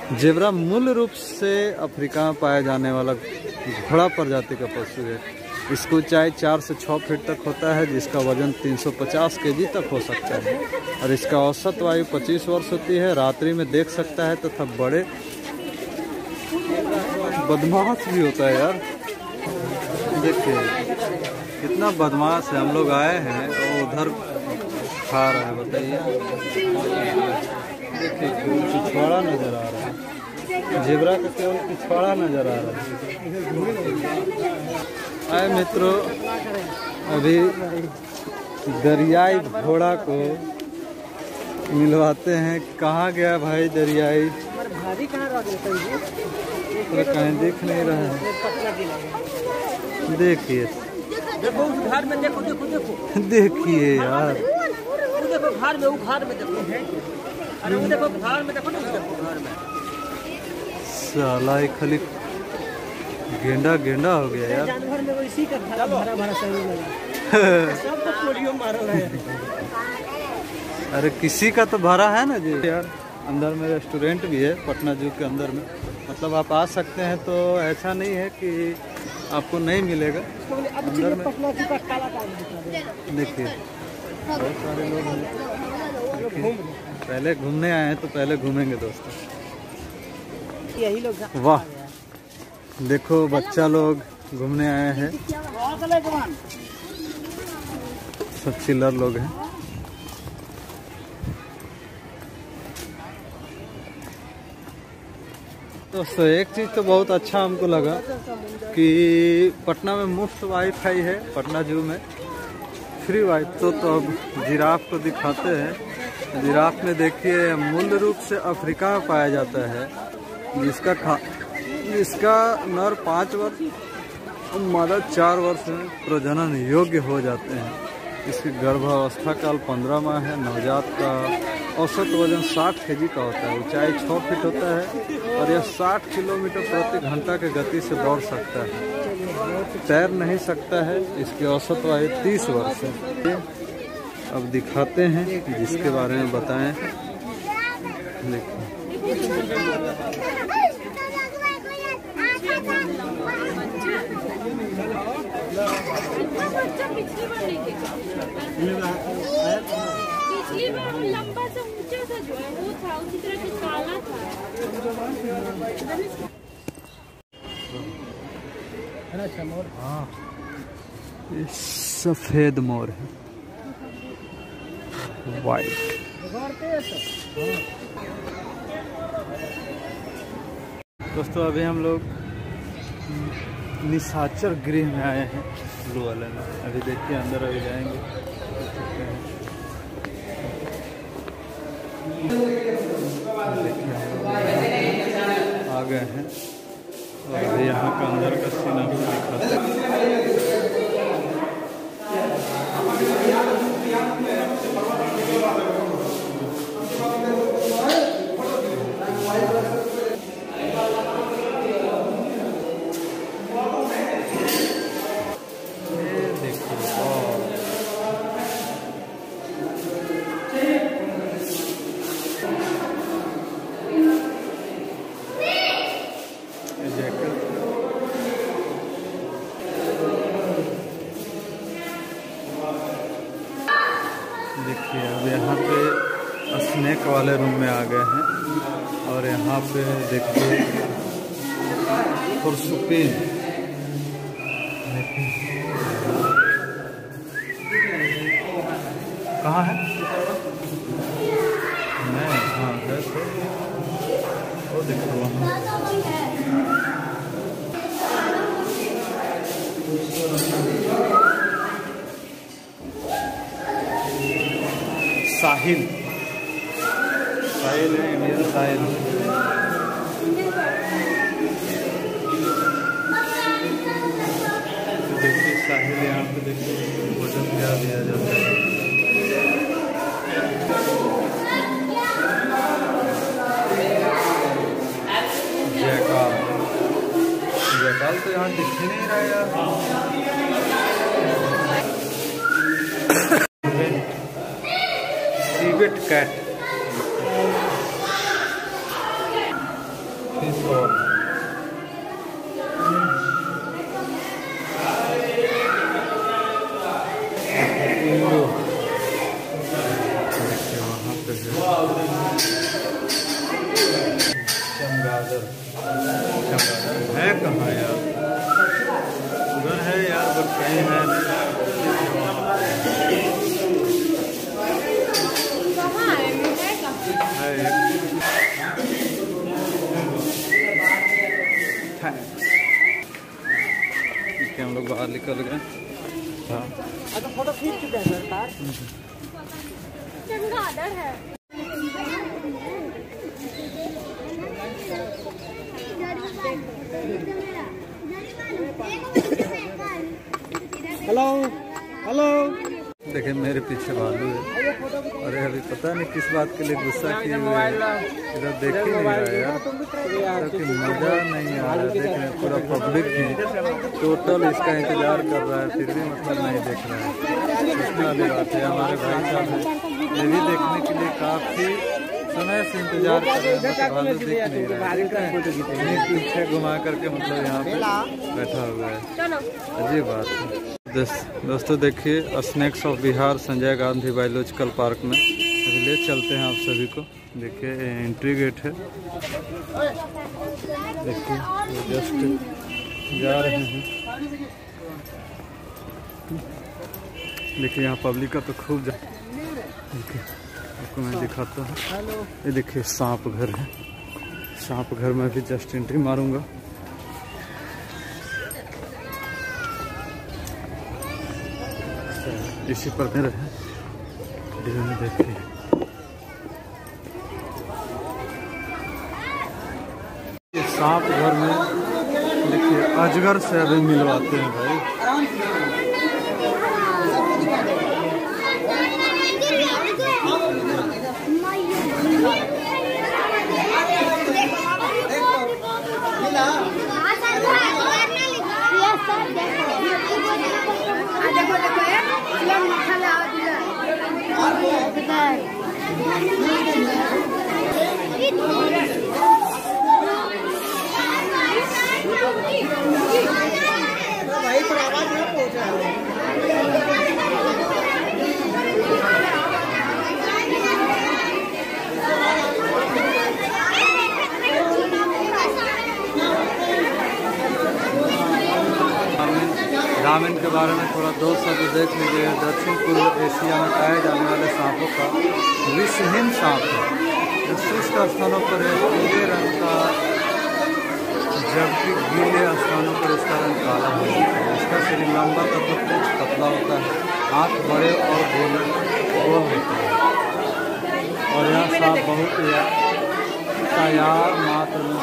Zebra मूल रूप से अफ्रीका में पाया जाने वाला घोड़ा प्रजाति का पशु है। इसकी ऊंचाई 4 से 6 फीट तक होता है, जिसका वजन 350 केजी तक हो सकता है और इसका औसत आयु 25 वर्ष होती है। रात्रि में देख सकता है तथा बड़े बदमाश भी होता है यार। देखिए कितना बदमाश है। हम लोग आए हैं और उधर खा रहा है, बताइए। देखिए पिछवाड़ा नजर आ रहा है, जेब्रा का केवल पिछवाड़ा नजर आ रहा है। आए मित्रों, अभी दरियाई घोड़ा को मिलवाते हैं। कहाँ गया भाई दरियाई? तो कहीं दिख नहीं रहा है। देखिए देखिए यार, देखो घर में, वो घर में देखो, अरे वो देखो घर में, देखो ना घर में। साला ये खाली गेंडा गेंडा हो गया यार। जानवर में इसी का भरा भरा शरीर लगा, सबको पोलियो मारो है। अरे किसी का तो भरा है ना जी यार। अंदर में रेस्टोरेंट भी है पटना जू के अंदर में, मतलब आप आ सकते हैं, तो ऐसा नहीं है कि आपको नहीं मिलेगा। अंदर में देखिए बहुत सारे लोग हैं। पहले घूमने आए हैं तो पहले घूमेंगे दोस्तों। यही लोग। वाह देखो बच्चा लोग घूमने आए हैं, सब चिल्लर लोग हैं। दोस्तों एक चीज़ तो बहुत अच्छा हमको लगा कि पटना में मुफ्त वाईफाई है, पटना जू में फ्री वाईफाई। तो अब जिराफ को दिखाते हैं। जिराफ में देखिए मूल रूप से अफ्रीका में पाया जाता है, जिसका नर 5 वर्ष और मादा 4 वर्ष में प्रजनन योग्य हो जाते हैं। इसकी गर्भावस्था काल 15 माह है। नवजात का औसत वजन 60 केजी का होता है। ऊंचाई 6 फीट होता है और यह 60 किलोमीटर प्रति घंटा की गति से दौड़ सकता है। तैर नहीं सकता है। इसकी औसत आयु 30 वर्ष है। अब दिखाते हैं जिसके बारे में बताएं। देखिए पिछली बार लंबा सा ऊंचा सा जो है वो था, उसी तरह से काला था। हाँ ये सफेद मोर है, वाइट। दोस्तों अभी हम लोग निशाचर गृह में आए हैं, ब्लू वाले में। अभी देखिए अंदर अभी जाएंगे। आ गए हैं और अभी यहाँ का अंदर का सीन आपको दिखाते हैं। देखिए अब यहाँ पे स्नैक वाले रूम में आ गए हैं और यहाँ पे देखिए पुरसुकीन। कहाँ है? नहीं, हाँ है तो वो देखो वहाँ। साहिल, साहिल है, इंडियन साहिल। तो देखिए साहिल यहाँ पे देखिए भोजन क्या दिया जाता है। जयकाल, जयकाल तो यहाँ दिख ही नहीं रहा यार। कैट चमगादड़ है कहाँ यार? उधर है यार, बट कहीं है नहीं। है एक हम लोग बाहर निकल गए। हाँ फोटो खींच चुके हैं सरकार। चमगादड़ है। Hello hello. देखिए मेरे पीछे भालू है। अरे अभी पता नहीं किस बात के लिए गुस्सा किए हुए हैं। इधर देख ही नहीं रहा है यार, कि मजा नहीं आ रहा देखने। पूरा पब्लिक भी टोटल इसका इंतजार कर रहा है, फिर भी मतलब नहीं देख रहा है। सोचने वाली बात है। हमारे भाई साहब है, ये भी देखने के लिए काफी समय से इंतजार कर रहे हैं, भालू दिख नहीं रहा है। पीछे घुमा करके मतलब यहाँ पे बैठा हुआ है। अजीब बात है। दोस्तों देखिए snakes of Bihar Sanjay Gandhi biological park में अभी ले चलते हैं आप सभी को। देखिए एंट्री गेट है, देखिए जस्ट जा रहे हैं। देखिए यहाँ पब्लिक का तो खूब देखिए आपको मैं दिखाता हूँ। ये देखिए सांप घर है, सांप घर में भी जस्ट एंट्री मारूंगा। इसी पर मेरे देखते हैं। ये सांप घर में देखिए अजगर से अभी मिलवाते हैं भाई। भाई पर आवाज नहीं पहुंच रहा है। रामेन के बारे में थोड़ा दो शब्द देख लीजिए। दक्षिण पूर्व एशिया में पाए जाने वाले सांपों का विषहीन सांप है जो शुष्क स्थानों पर पीले रंग का, जबकि गीले स्थानों पर इसका रंग काला होता है। इसका शरीर लंबा तथा कुछ पतला होता है, आँख बड़े और गोल होते हैं और यह सांप बहुत तैयार मात्र में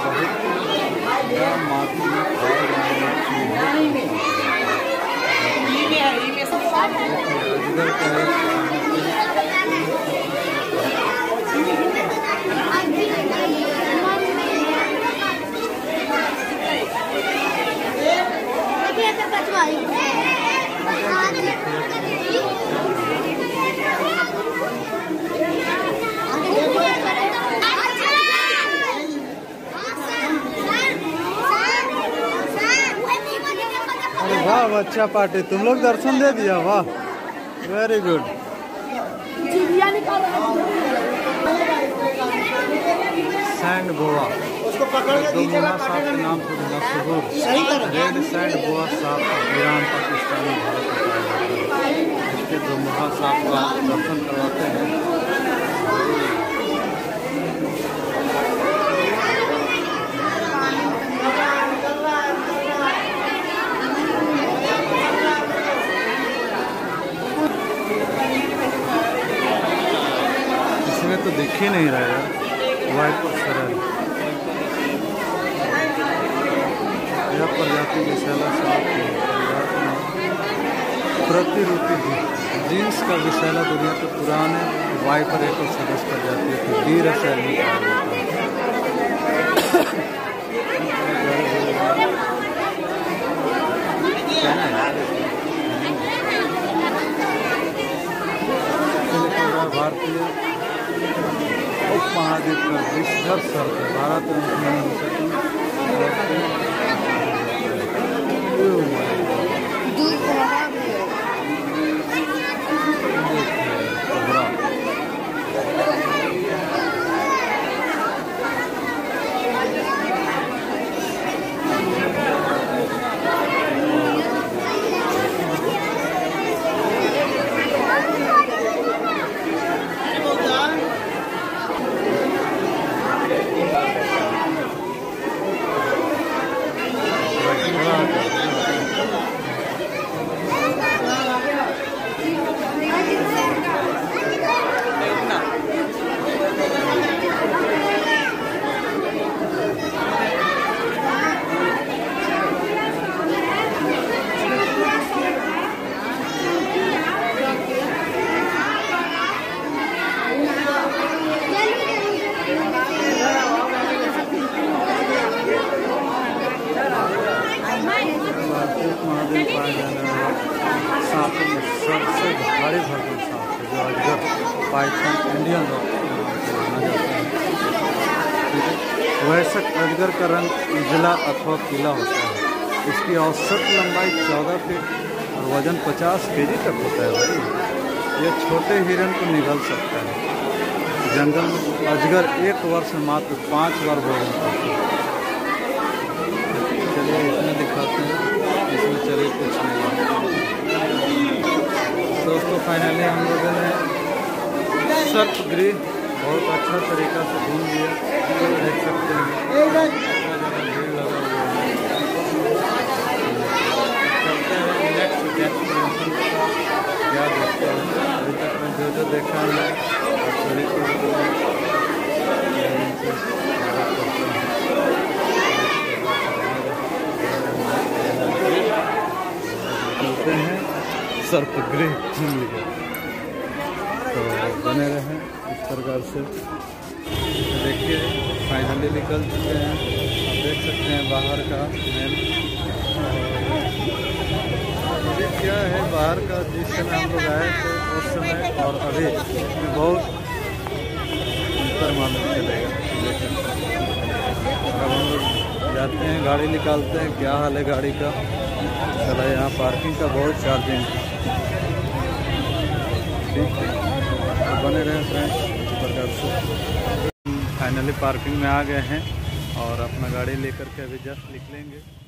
खाए जाने वाली चीज है। अजगर का वाह बच्चा पार्टी, तुम लोग दर्शन दे दिया, वाह वेरी गुड। सैंड बोआ उसको पकड़ के दो मुहा सांप के नाम से मशहूर रेड सैंड बोआ सांप ईरान, पाकिस्तान में भारत में पाया जाता है। इसके दो मुहा सांप का दर्शन करवाते हैं। तो दिख ही नहीं रहा है वाइपर सरल। यह प्रजाति विषैला सांप प्रतिरूपी जीन्स का विषैला दुनिया के पुराने वाइपर एक सदस्य प्रजाति है। वीर शैली भारतीय उपमहाद्वीप का विश्व सर्प है। भारत में पाइथन इंडियन रॉक माना जाता है। ठीक है, वयस्क अजगर का रंग उजला अथवा पीला होता है। इसकी औसत लंबाई 14 फीट और वजन 50 केजी तक होता है भाई। यह छोटे हिरन को निगल सकता है। जंगल में अजगर एक वर्ष में मात्र 5 बार भोजन करता है। चलिए इसमें दिखाते हैं, इसमें चलिए कुछ नहीं। दोस्तों फाइनली हम लोगों ने सर्पगृह बहुत अच्छा तरीका से घूम लिया, देख सकते हैं भीड़ लगा हुआ है। चलते हैं नेक्स्ट डेस्टिनेशन क्या देखते हैं। अभी तक मैं जो देखा है सभी को चलते हैं सर्पगृह घूम लिया। तो बने रहें इस प्रकार से। देखिए फाइनली निकल चुके हैं, आप देख सकते हैं बाहर का मेन। और क्या है बाहर का, जिस समय हम लोग आए थे उस समय और अभी बहुत अंतर मालूम चलेगा। अब हम लोग जाते हैं, गाड़ी निकालते हैं। क्या हाल है गाड़ी का? चला यहाँ पार्किंग का बहुत चार्जिंग। ठीक है, तो बने रहे फ्रेंड्स इस प्रकार से। फाइनली पार्किंग में आ गए हैं और अपना गाड़ी लेकर के अभी जस्ट निकलेंगे।